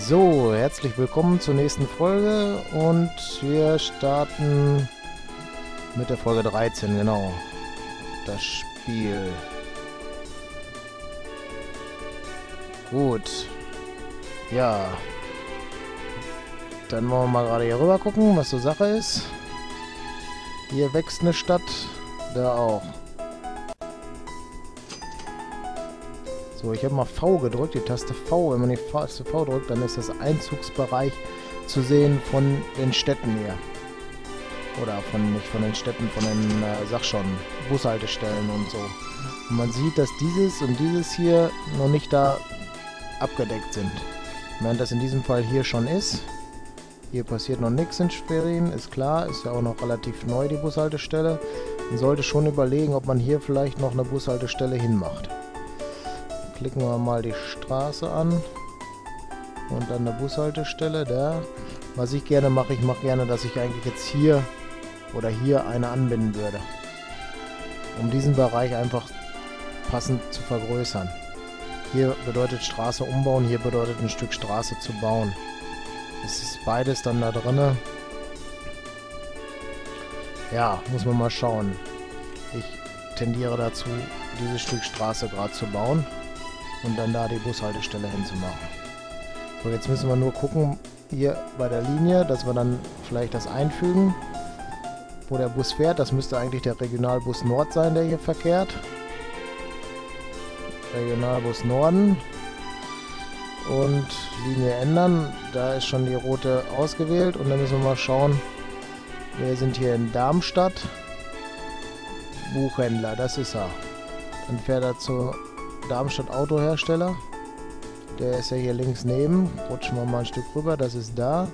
So, herzlich willkommen zur nächsten Folge und wir starten mit der Folge 13, genau. Das Spiel. Gut. Ja. Dann wollen wir mal gerade hier rüber gucken, was so Sache ist. Hier wächst eine Stadt, da auch. So, ich habe mal V gedrückt, die Taste V. Wenn man die Taste V drückt, dann ist das Einzugsbereich zu sehen von den Städten hier. Oder nicht von den Städten, von den, sag schon, Bushaltestellen und so. Und man sieht, dass dieses und dieses hier noch nicht da abgedeckt sind. Während das in diesem Fall hier schon ist. Hier passiert noch nichts in Schwerin, ist klar. Ist ja auch noch relativ neu, die Bushaltestelle. Man sollte schon überlegen, ob man hier vielleicht noch eine Bushaltestelle hinmacht. Klicken wir mal die Straße an und dann eine Bushaltestelle da. Was ich gerne mache, ich mache gerne, dass ich eigentlich jetzt hier oder hier eine anbinden würde. Um diesen Bereich einfach passend zu vergrößern. Hier bedeutet Straße umbauen, hier bedeutet ein Stück Straße zu bauen. Es ist beides dann da drinne. Ja, muss man mal schauen. Ich tendiere dazu, dieses Stück Straße gerade zu bauen. Und dann da die Bushaltestelle hinzumachen. So, jetzt müssen wir nur gucken, hier bei der Linie, dass wir dann vielleicht das einfügen, wo der Bus fährt. Das müsste eigentlich der Regionalbus Nord sein, der hier verkehrt. Regionalbus Norden. Und Linie ändern. Da ist schon die rote ausgewählt. Und dann müssen wir mal schauen, wir sind hier in Darmstadt. Buchhändler, das ist er. Dann fährt er zu Darmstadt Autohersteller. Der ist ja hier links neben. Rutschen wir mal ein Stück rüber. Das ist da.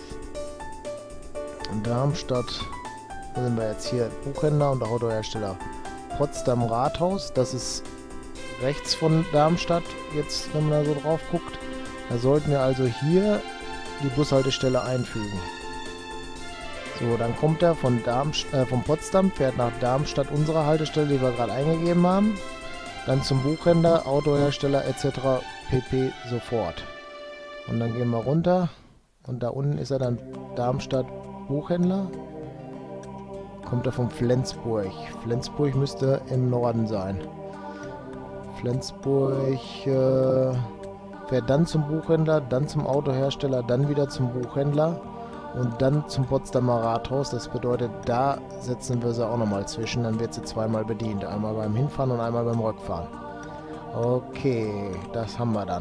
Darmstadt. Wo sind wir jetzt hier? Buchhändler und Autohersteller. Potsdam Rathaus. Das ist rechts von Darmstadt. Jetzt, wenn man da so drauf guckt. Da sollten wir also hier die Bushaltestelle einfügen. So, dann kommt er von Potsdam, fährt nach Darmstadt, unsere Haltestelle, die wir gerade eingegeben haben. Dann zum Buchhändler, Autohersteller etc. pp. Sofort. Und dann gehen wir runter. Und da unten ist er dann Darmstadt Buchhändler. Kommt er von Flensburg. Flensburg müsste im Norden sein. Flensburg fährt dann zum Buchhändler, dann zum Autohersteller, dann wieder zum Buchhändler. Und dann zum Potsdamer Rathaus. Das bedeutet, da setzen wir sie auch nochmal zwischen. Dann wird sie zweimal bedient. Einmal beim Hinfahren und einmal beim Rückfahren. Okay, das haben wir dann.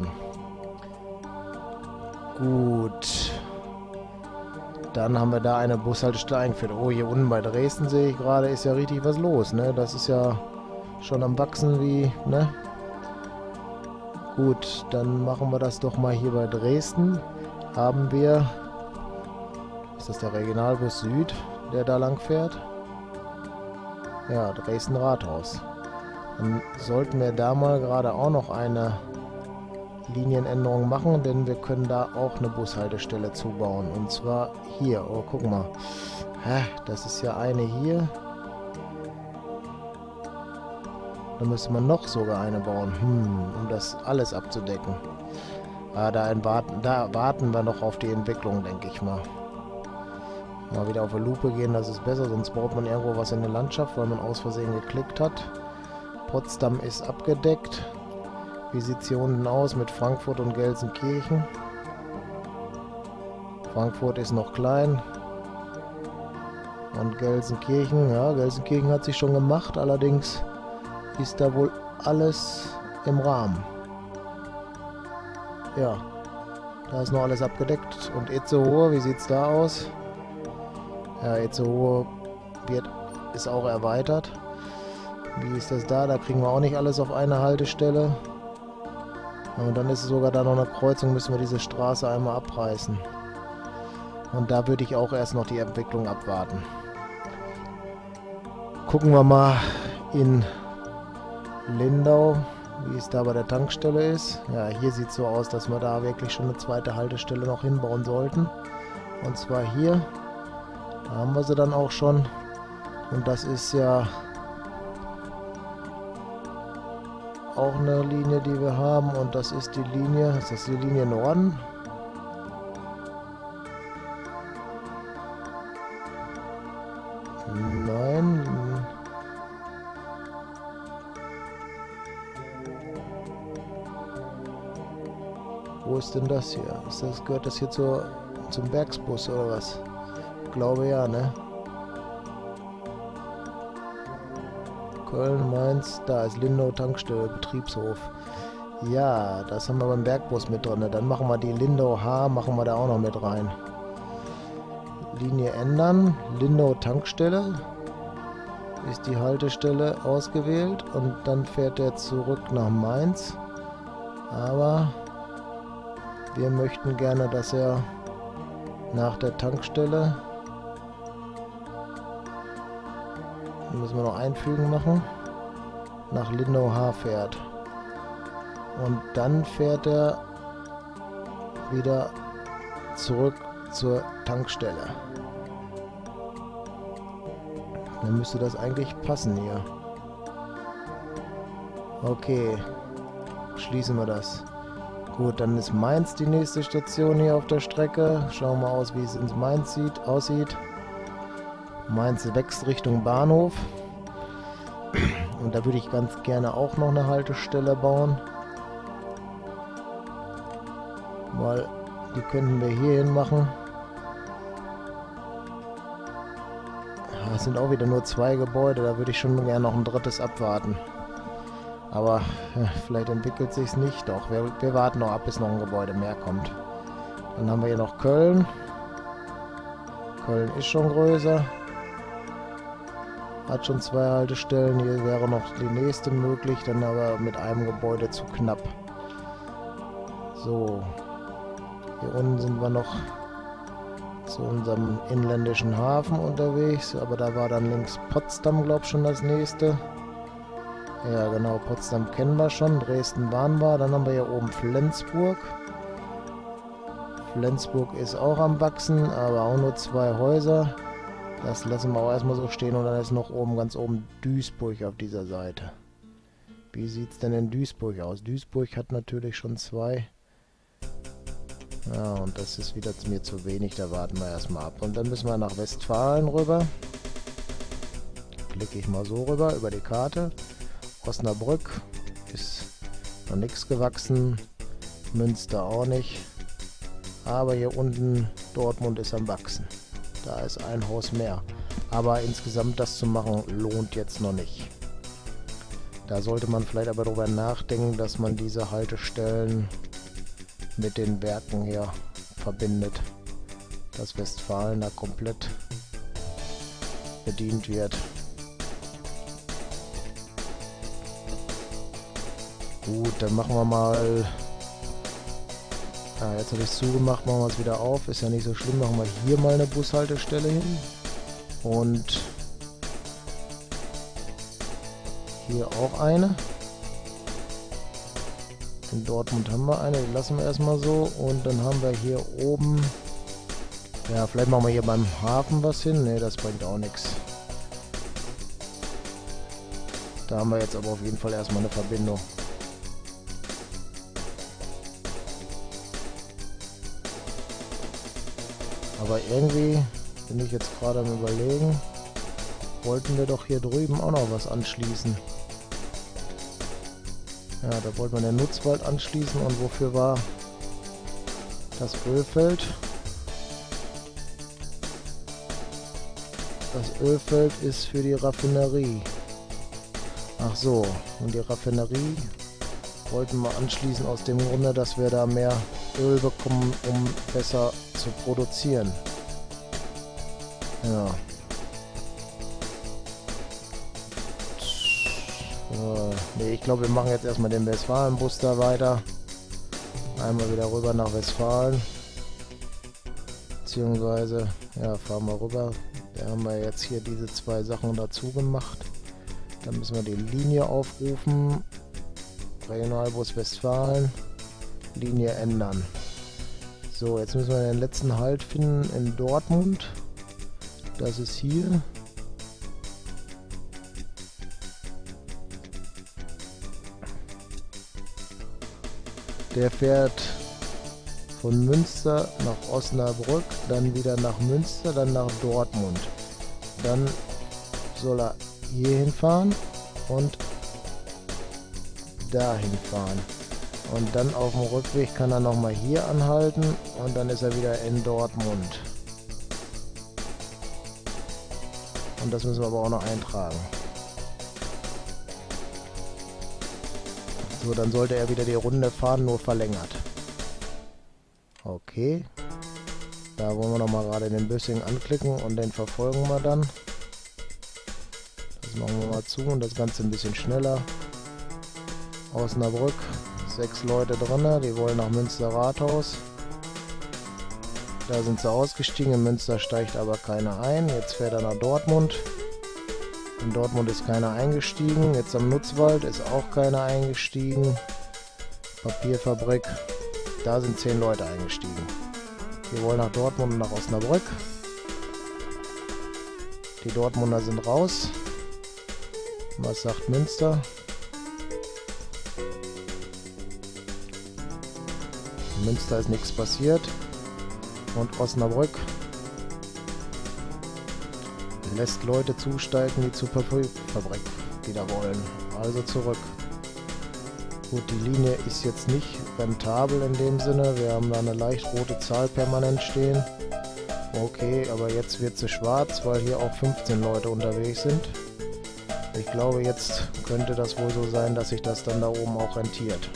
Gut. Dann haben wir da eine Bushaltestelle eingeführt. Oh, hier unten bei Dresden sehe ich gerade, ist ja richtig was los, ne? Das ist ja schon am Wachsen wie, ne? Gut, dann machen wir das doch mal hier bei Dresden. Haben wir... Ist das der Regionalbus Süd, der da lang fährt? Ja, Dresden Rathaus. Dann sollten wir da mal gerade auch noch eine Linienänderung machen, denn wir können da auch eine Bushaltestelle zubauen. Und zwar hier. Oh, guck mal. Hä, das ist ja eine hier. Da müsste man noch sogar eine bauen, um das alles abzudecken. Da warten wir noch auf die Entwicklung, denke ich mal. Mal wieder auf eine Lupe gehen, das ist besser, sonst baut man irgendwo was in der Landschaft, weil man aus Versehen geklickt hat. Potsdam ist abgedeckt. Wie sieht es hier unten aus mit Frankfurt und Gelsenkirchen? Frankfurt ist noch klein. Und Gelsenkirchen, ja, Gelsenkirchen hat sich schon gemacht, allerdings ist da wohl alles im Rahmen. Ja, da ist noch alles abgedeckt. Und Itzehoe, wie sieht es da aus? Ja, Itzehoe ist auch erweitert. Wie ist das da? Da kriegen wir auch nicht alles auf eine Haltestelle. Und dann ist es sogar da noch eine Kreuzung, müssen wir diese Straße einmal abreißen. Und da würde ich auch erst noch die Entwicklung abwarten. Gucken wir mal in Lindau, wie es da bei der Tankstelle ist. Ja, hier sieht es so aus, dass wir da wirklich schon eine zweite Haltestelle noch hinbauen sollten. Und zwar hier. Da haben wir sie dann auch schon. Und das ist ja auch eine Linie, die wir haben. Und das ist die Linie, ist das die Linie Norden? Wo ist denn das hier? Gehört das hier zum Werksbus oder was? Ich glaube ja, ne? Köln, Mainz, da ist Lindau Tankstelle, Betriebshof. Ja, das haben wir beim Bergbus mit drin. Dann machen wir die Lindau H, machen wir da auch noch mit rein. Linie ändern, Lindau Tankstelle. Ist die Haltestelle ausgewählt und dann fährt er zurück nach Mainz. Aber wir möchten gerne, dass er nach der Tankstelle, müssen wir noch einfügen machen, nach Lindau H fährt. Und dann fährt er wieder zurück zur Tankstelle. Dann müsste das eigentlich passen hier. Okay. Schließen wir das. Gut, dann ist Mainz die nächste Station hier auf der Strecke. Schauen wir aus, wie es in Mainz aussieht. Mainz wächst Richtung Bahnhof. Und da würde ich ganz gerne auch noch eine Haltestelle bauen. Weil die könnten wir hier hin machen. Es sind auch wieder nur 2 Gebäude, da würde ich schon gerne noch ein drittes abwarten. Aber vielleicht entwickelt sich es nicht. Doch, wir warten noch ab, bis noch ein Gebäude mehr kommt. Dann haben wir hier noch Köln. Köln ist schon größer. Hat schon 2 Haltestellen. Hier wäre noch die nächste möglich, dann aber mit einem Gebäude zu knapp. So. Hier unten sind wir noch zu unserem inländischen Hafen unterwegs, aber da war dann links Potsdam, glaube ich, schon das nächste. Ja, genau, Potsdam kennen wir schon, Dresden waren wir, dann haben wir hier oben Flensburg. Flensburg ist auch am Wachsen, aber auch nur 2 Häuser. Das lassen wir auch erstmal so stehen und dann ist noch oben, ganz oben Duisburg auf dieser Seite. Wie sieht es denn in Duisburg aus? Duisburg hat natürlich schon 2. Ja, und das ist wieder mir zu wenig, da warten wir erstmal ab. Und dann müssen wir nach Westfalen rüber. Klicke ich mal so rüber, über die Karte. Osnabrück ist noch nichts gewachsen. Münster auch nicht. Aber hier unten Dortmund ist am Wachsen. Da ist ein Haus mehr. Aber insgesamt das zu machen, lohnt jetzt noch nicht. Da sollte man vielleicht aber darüber nachdenken, dass man diese Haltestellen mit den Werken hier verbindet, dass Westfalen da komplett bedient wird. Gut, dann machen wir mal, jetzt habe ich es zugemacht, machen wir es wieder auf, ist ja nicht so schlimm, machen wir hier mal eine Bushaltestelle hin und hier auch eine. In Dortmund haben wir eine, die lassen wir erstmal so. Und dann haben wir hier oben, ja, vielleicht machen wir hier beim Hafen was hin. Ne, das bringt auch nichts. Da haben wir jetzt aber auf jeden Fall erstmal eine Verbindung. Aber irgendwie bin ich jetzt gerade am Überlegen, wollten wir doch hier drüben auch noch was anschließen. Ja, da wollte man den Nutzwald anschließen und wofür war das Ölfeld? Das Ölfeld ist für die Raffinerie. Ach so, und die Raffinerie wollten wir anschließen aus dem Grunde, dass wir da mehr Öl bekommen, um besser zu produzieren. Ja. Ne, ich glaube, wir machen jetzt erstmal den Westfalen-Bus da weiter. Einmal wieder rüber nach Westfalen. Beziehungsweise, ja, fahren wir rüber. Da haben wir jetzt hier diese 2 Sachen dazu gemacht. Dann müssen wir die Linie aufrufen. Regionalbus Westfalen. Linie ändern. So, jetzt müssen wir den letzten Halt finden in Dortmund. Das ist hier. Der fährt von Münster nach Osnabrück, dann wieder nach Münster, dann nach Dortmund. Dann soll er hier hinfahren und dahin fahren. Und dann auf dem Rückweg kann er nochmal hier anhalten und dann ist er wieder in Dortmund. Und das müssen wir aber auch noch eintragen. So, dann sollte er wieder die Runde fahren, nur verlängert. Okay. Da wollen wir nochmal gerade den Büssing anklicken und den verfolgen wir dann. Das machen wir mal zu und das Ganze ein bisschen schneller. Osnabrück, 6 Leute drin, die wollen nach Münster Rathaus. Da sind sie ausgestiegen, in Münster steigt aber keiner ein. Jetzt fährt er nach Dortmund. In Dortmund ist keiner eingestiegen. Jetzt am Nutzwald ist auch keiner eingestiegen. Papierfabrik, da sind 10 Leute eingestiegen. Wir wollen nach Dortmund und nach Osnabrück. Die Dortmunder sind raus. Was sagt Münster? In Münster ist nichts passiert. Und Osnabrück lässt Leute zusteigen, die zur Papierfabrik wieder wollen. Also zurück. Gut, die Linie ist jetzt nicht rentabel in dem Sinne. Wir haben da eine leicht rote Zahl permanent stehen. Okay, aber jetzt wird sie schwarz, weil hier auch 15 Leute unterwegs sind. Ich glaube, jetzt könnte das wohl so sein, dass sich das dann da oben auch rentiert.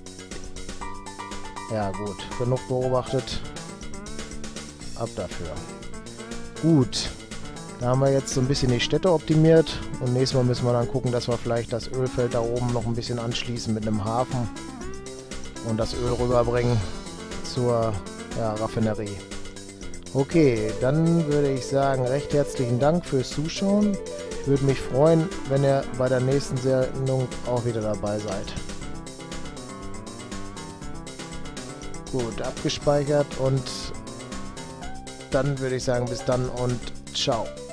Ja gut, genug beobachtet. Ab dafür. Gut, da haben wir jetzt so ein bisschen die Städte optimiert und nächstes Mal müssen wir dann gucken, dass wir vielleicht das Ölfeld da oben noch ein bisschen anschließen mit einem Hafen und das Öl rüberbringen zur Raffinerie. Okay, dann würde ich sagen, recht herzlichen Dank fürs Zuschauen. Ich würde mich freuen, wenn ihr bei der nächsten Sendung auch wieder dabei seid. Gut, abgespeichert und dann würde ich sagen, bis dann und ciao.